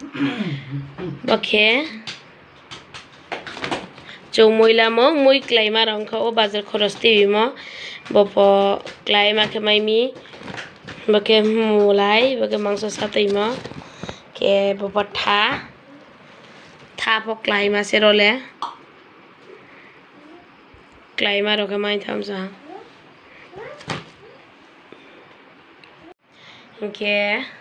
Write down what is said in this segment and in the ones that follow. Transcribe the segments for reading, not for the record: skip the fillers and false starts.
बखे जो मोइला मो मुई क्लाइमा रंखो बाजार खरस्ती बिमो बपो क्लाइमा के माइमी बके मुलाई बके मांस सातैमो के बपो था पो क्लाइमा से रोले क्लाइमा रोके माइ थामसा के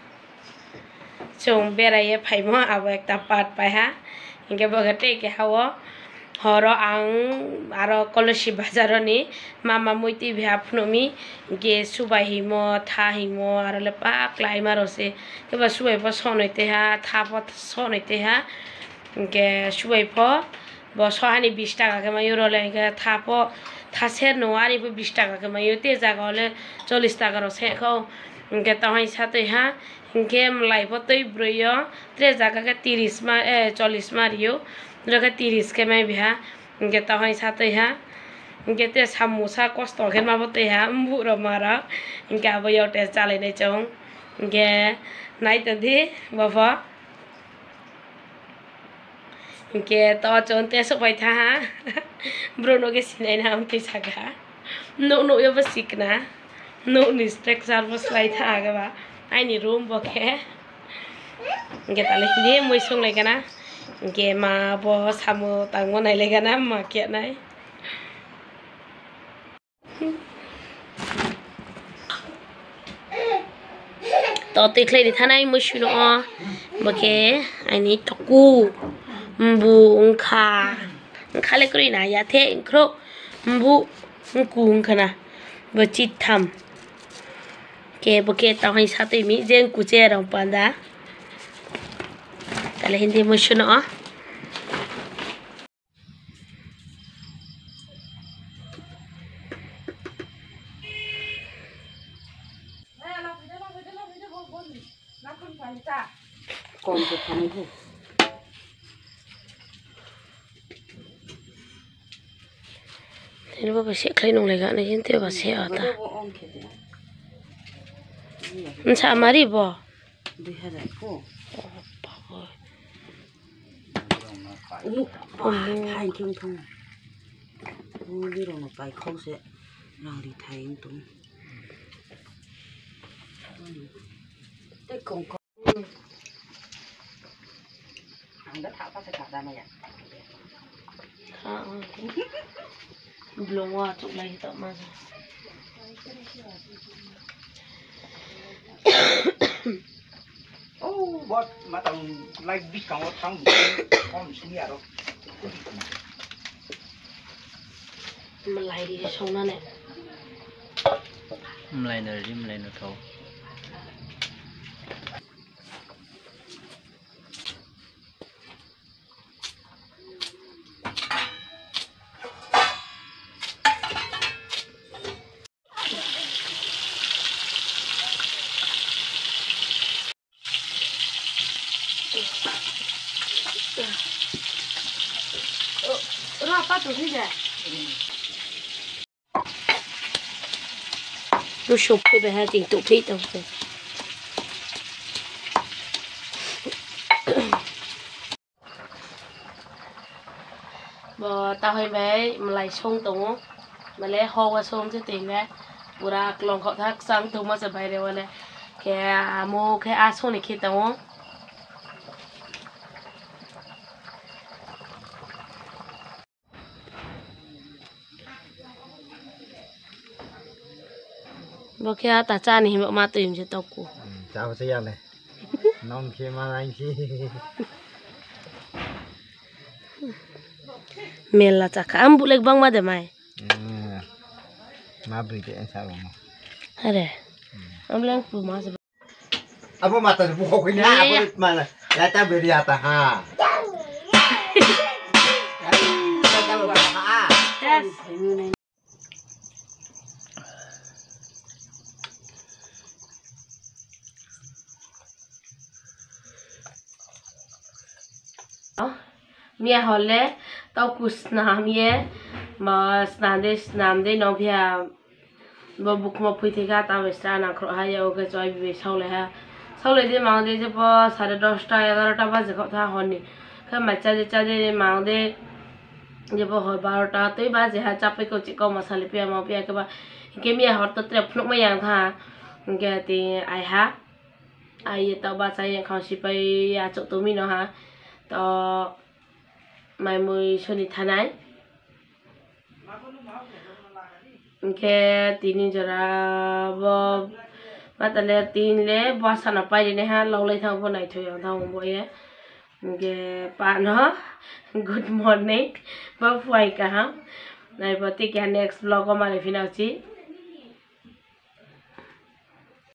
जों बेराये फाइमो आबो एकटा पाट पाहा इनके बगटे के हावो हरो आं आरो कलसी बाजारनि मामा मुइति भ्याफनोमी के सुबाय हिमो था हिमो आरो लेपा क्लाइमा रोसे केबा सुबाय प सनैते हा था प सनैते हा के सुबाय प ब सहानि 20 टाका के मायो रोले के था प था सेर नवानि प 20 टाका के मायो ते जागा होले 40 टाका रो सेखौ इनके तहाय सातै हा इनके मलाई प तै ब्रयो त्रे जागा के 30 मा 40 मारियो रगा 30 के मैं बिहा इनके तहाय सातै हा इनके ते सामोसा कष्ट के माबते हा बुरो मारा इनके अब यो टेस्ट चाले नै चौ इनके नाइते दि बाबा इनके तो चोनते सबाय था हा ब्रोनो के सिनाय ना हम के सागा नो यो बसिकना नो निस्ट्रेक सर्विस लाई था आगबा आइनि रूम बके इनके ताले नि moi संनाय गना इनके मा बो सामो तांगो नायले गना मा के नाय तो तिखलै नि थानाय मुसुनो बके आइनि तकु मबु उंखा खाले करि ना याथे इंख्रो मबु उंकु उंखना बचिथाम के बके तहाय सातै मी जें कुचे रं पांदा ताले हिंदी मुसुनो कौन से खाने को ini bapak sih kalian nong lega nih gente bapak sih ada nsa mari bo 2000 ko bapak hai chung thung đi rồi nó cái không sẽ nào đi thấy tung cái con ăn đất thảo ta sẽ cả ra mày ạ belum waktu lagi tak masuk oh buat matang like bis kamu tang om sini aro melai di sana nih melai nở thâu apa tuh sih ya? Lu chụp cái bài hát tình tụ thích đâu rồi. Bờ tao hay bé mà lại sông tống mà lấy hồ qua sông chứ tình đấy. Ura lòng họ thác sang tống mà sẽ bay đều này. Cái mô cái á sông này khi tống. Bố kia ta cha này mà tìm cho tao cô. chào chị này non kia mà anh chị Mel là chắc am bu lek bang ma de mai. mà beri anh sao mà Ada. Am lang bu ma se. apa mata buka ini apa mana ya ta beri ata ha Yes. Mia holle tao kusnam ye mà snam de nó bia bố bục mà phui thì cả tao về xa nàng khổ hay yêu cái chơi về sau này ha সকালে যে মাও দিয়ে যে 10:30 11টা বাজে কথা হয়নি খামাই চাঁদে মাও দিয়ে যে 12টাতেই বাজে হা চাপে কোচি কম মশালে পিয়া মাও পিয়া কেবা কেমিয়া হর তো ট্রেপ ফ্লুক মায়াং থা গে ai ha ai tao ba sai yang khao si pai ya chok to mi no ha to mai mui soni thanai ke tini jara bo matale tin le ba sana pai ne ha lo lai thang bo nai thoi yang thang bo ye ke pa no good morning ba fuai ka ha nai ba ti ka next vlog ma le finau chi